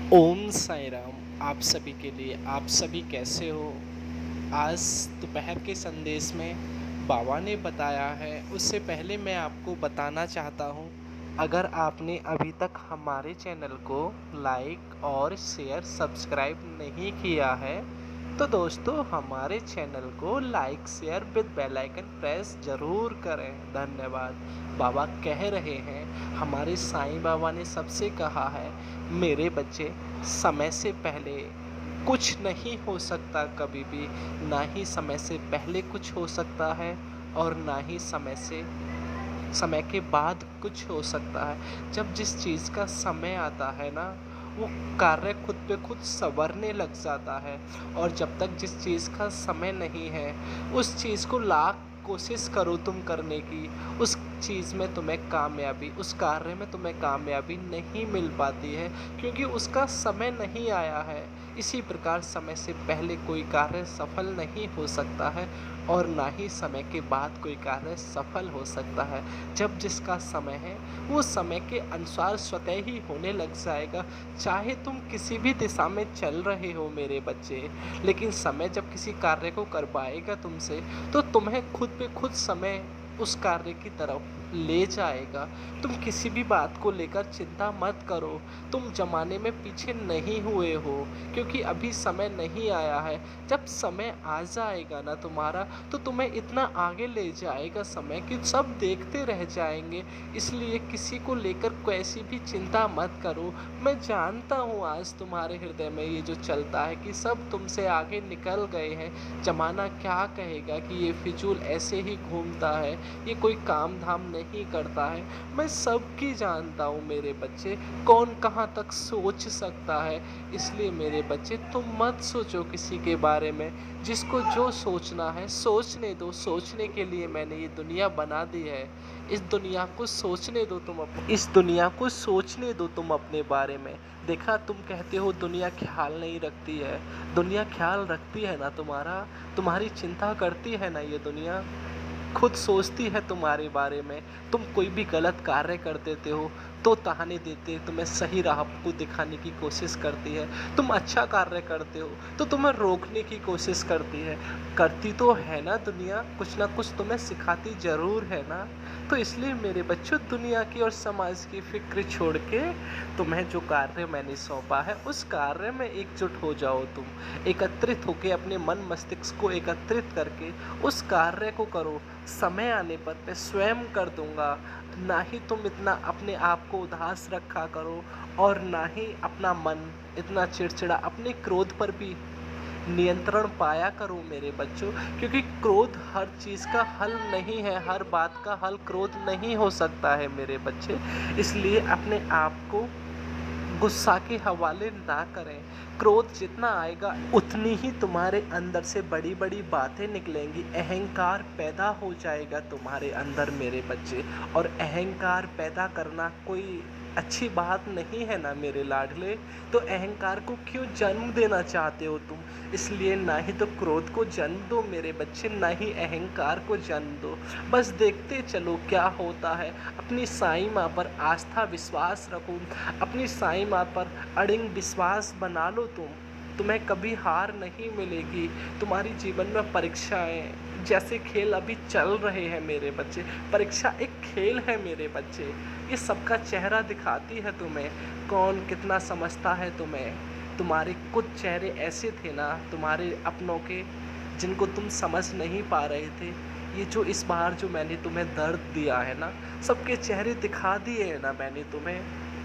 ओम साईं राम। आप सभी के लिए आप सभी कैसे हो? आज दोपहर के संदेश में बाबा ने बताया है, उससे पहले मैं आपको बताना चाहता हूँ, अगर आपने अभी तक हमारे चैनल को लाइक और शेयर सब्सक्राइब नहीं किया है, तो दोस्तों हमारे चैनल को like share with bell icon press ज़रूर करें। धन्यवाद। बाबा कह रहे हैं, हमारे साईं बाबा ने सबसे कहा है, मेरे बच्चे, समय से पहले कुछ नहीं हो सकता कभी भी, ना ही समय से पहले कुछ हो सकता है और ना ही समय के बाद कुछ हो सकता है। जब जिस चीज़ का समय आता है ना, वो कार्य खुद पे खुद संवरने लग जाता है। और जब तक जिस चीज़ का समय नहीं है, उस चीज़ को लाख कोशिश करो तुम करने की, उस चीज़ में तुम्हें कामयाबी, उस कार्य में तुम्हें कामयाबी नहीं मिल पाती है, क्योंकि उसका समय नहीं आया है। इसी प्रकार समय से पहले कोई कार्य सफल नहीं हो सकता है और ना ही समय के बाद कोई कार्य सफल हो सकता है। जब जिसका समय है, वो समय के अनुसार स्वतः ही होने लग जाएगा। चाहे तुम किसी भी दिशा में चल रहे हो मेरे बच्चे, लेकिन समय जब किसी कार्य को करवाएगा तुमसे, तो तुम्हें खुद पे खुद समय उस कार्य की तरफ ले जाएगा। तुम किसी भी बात को लेकर चिंता मत करो। तुम ज़माने में पीछे नहीं हुए हो, क्योंकि अभी समय नहीं आया है। जब समय आ जाएगा ना तुम्हारा, तो तुम्हें इतना आगे ले जाएगा समय कि सब देखते रह जाएंगे। इसलिए किसी को लेकर कैसी भी चिंता मत करो। मैं जानता हूँ आज तुम्हारे हृदय में ये जो चलता है कि सब तुमसे आगे निकल गए हैं। ज़माना क्या कहेगा कि ये फिजूल ऐसे ही घूमता है, ये कोई काम धाम नहीं करता है। मैं सबकी जानता हूँ मेरे बच्चे, कौन कहाँ तक सोच सकता है। इसलिए मेरे बच्चे, तुम मत सोचो किसी के बारे में। जिसको जो सोचना है सोचने दो। सोचने के लिए मैंने ये दुनिया बना दी है। इस दुनिया को सोचने दो तुम इस दुनिया को सोचने दो तुम अपने बारे में। देखा, तुम कहते हो दुनिया ख्याल नहीं रखती है। दुनिया ख्याल रखती है ना तुम्हारा, तुम्हारी चिंता करती है ना ये दुनिया, खुद सोचती है तुम्हारे बारे में। तुम कोई भी गलत कार्य कर देते हो तो ताने देते, तुम्हें सही राह को दिखाने की कोशिश करती है। तुम अच्छा कार्य करते हो तो तुम्हें रोकने की कोशिश करती है। करती तो है ना दुनिया, कुछ ना कुछ तुम्हें सिखाती ज़रूर है ना। तो इसलिए मेरे बच्चों, दुनिया की और समाज की फिक्र छोड़ के तुम्हें जो कार्य मैंने सौंपा है, उस कार्य में एकजुट हो जाओ। तुम एकत्रित होकर अपने मन मस्तिष्क को एकत्रित करके उस कार्य को करो। समय आने पर मैं स्वयं कर दूंगा। ना ही तुम इतना अपने आप को उदास रखा करो और ना ही अपना मन इतना चिड़चिड़ा, अपने क्रोध पर भी नियंत्रण पाया करो मेरे बच्चों। क्योंकि क्रोध हर चीज़ का हल नहीं है, हर बात का हल क्रोध नहीं हो सकता है मेरे बच्चे। इसलिए अपने आप को गुस्सा के हवाले ना करें। क्रोध जितना आएगा उतनी ही तुम्हारे अंदर से बड़ी बड़ी बातें निकलेंगी। अहंकार पैदा हो जाएगा तुम्हारे अंदर मेरे बच्चे, और अहंकार पैदा करना कोई अच्छी बात नहीं है ना मेरे लाडले। तो अहंकार को क्यों जन्म देना चाहते हो तुम? इसलिए ना ही तो क्रोध को जन्म दो मेरे बच्चे, ना ही अहंकार को जन्म दो। बस देखते चलो क्या होता है। अपनी साईं माँ पर आस्था विश्वास रखो, अपनी साईं माँ पर अड़िंग विश्वास बना लो। तुम्हें कभी हार नहीं मिलेगी। तुम्हारी जीवन में परीक्षाएं जैसे खेल अभी चल रहे हैं मेरे बच्चे, परीक्षा एक खेल है मेरे बच्चे। ये सबका चेहरा दिखाती है तुम्हें कौन कितना समझता है तुम्हें। तुम्हारे कुछ चेहरे ऐसे थे ना तुम्हारे अपनों के, जिनको तुम समझ नहीं पा रहे थे। ये जो इस बार जो मैंने तुम्हें दर्द दिया है ना, सबके चेहरे दिखा दिए हैं ना मैंने तुम्हें।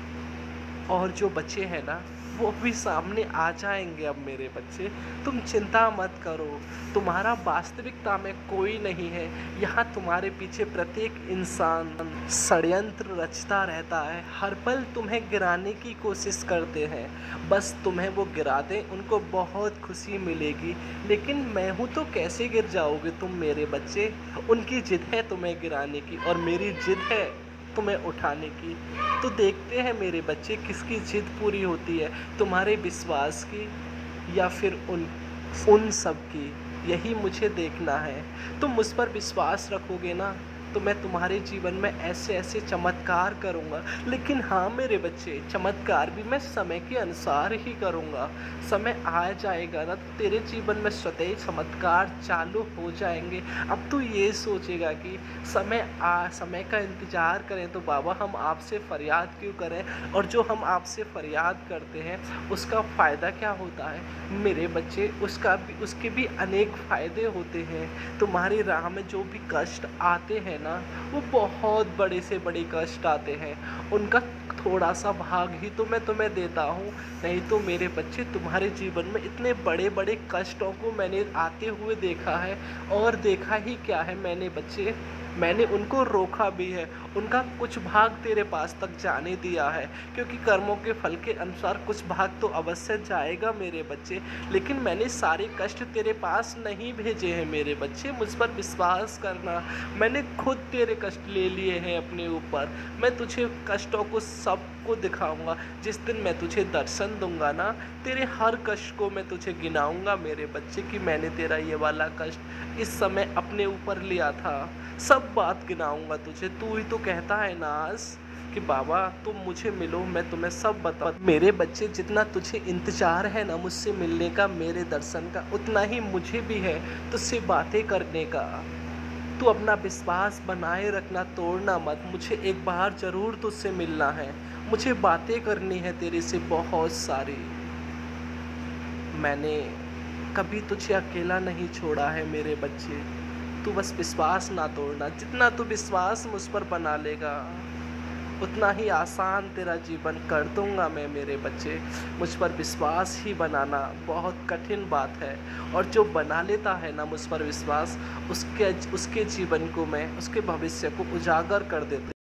और जो बच्चे हैं ना, वो भी सामने आ जाएंगे अब मेरे बच्चे। तुम चिंता मत करो। तुम्हारा वास्तविकता में कोई नहीं है। यहाँ तुम्हारे पीछे प्रत्येक इंसान षड्यंत्र रचता रहता है। हर पल तुम्हें गिराने की कोशिश करते हैं। बस तुम्हें वो गिरा दें, उनको बहुत खुशी मिलेगी। लेकिन मैं हूँ तो कैसे गिर जाओगे तुम मेरे बच्चे? उनकी जिद है तुम्हें गिराने की और मेरी जिद है तुम्हें उठाने की। तो देखते हैं मेरे बच्चे किसकी जिद पूरी होती है, तुम्हारे विश्वास की या फिर उन सब की। यही मुझे देखना है। तुम मुझ पर विश्वास रखोगे ना, तो मैं तुम्हारे जीवन में ऐसे-ऐसे चमत्कार करूँगा। लेकिन हाँ मेरे बच्चे, चमत्कार भी मैं समय के अनुसार ही करूँगा। समय आ जाएगा ना तो तेरे जीवन में स्वतः ही चमत्कार चालू हो जाएँगे। अब तू ये सोचेगा कि समय का इंतज़ार करें तो बाबा हम आपसे फ़रियाद क्यों करें, और जो हम आपसे फ़रियाद करते हैं उसका फ़ायदा क्या होता है? मेरे बच्चे, उसके भी अनेक फ़ायदे होते हैं। तुम्हारी राह में जो भी कष्ट आते हैं ना, वो बहुत बड़े से बड़े कष्ट आते हैं। उनका थोड़ा सा भाग ही तो मैं तुम्हें देता हूँ। नहीं तो मेरे बच्चे, तुम्हारे जीवन में इतने बड़े बड़े कष्टों को मैंने आते हुए देखा है। और देखा ही क्या है मैंने बच्चे, मैंने उनको रोका भी है। उनका कुछ भाग तेरे पास तक जाने दिया है, क्योंकि कर्मों के फल के अनुसार कुछ भाग तो अवश्य जाएगा मेरे बच्चे। लेकिन मैंने सारे कष्ट तेरे पास नहीं भेजे हैं मेरे बच्चे, मुझ पर विश्वास करना। मैंने खुद तेरे कष्ट ले लिए हैं अपने ऊपर। मैं तुझे कष्टों को सबको दिखाऊंगा। जिस दिन मैं तुझे दर्शन दूंगा ना, तेरे हर कष्ट को मैं तुझे गिनाऊंगा मेरे बच्चे, कि मैंने तेरा ये वाला कष्ट इस समय अपने ऊपर लिया था। सब बात गिनाऊंगा तुझे। तू ही तो कहता है ना आज कि बाबा तुम मुझे मिलो, मैं तुम्हें सब बता। मेरे बच्चे, जितना तुझे इंतजार है ना मुझसे मिलने का, मेरे दर्शन का, उतना ही मुझे भी है तुझसे बातें करने का। तू अपना विश्वास बनाए रखना, तोड़ना मत। मुझे एक बार ज़रूर तुझसे मिलना है, मुझे बातें करनी है तेरे से बहुत सारी। मैंने कभी तुझे अकेला नहीं छोड़ा है मेरे बच्चे। तू बस विश्वास ना तोड़ना। जितना तू विश्वास मुझ पर बना लेगा, उतना ही आसान तेरा जीवन कर दूंगा मैं मेरे बच्चे। मुझ पर विश्वास ही बनाना बहुत कठिन बात है, और जो बना लेता है ना मुझ पर विश्वास, उसके जीवन को मैं, उसके भविष्य को उजागर कर देता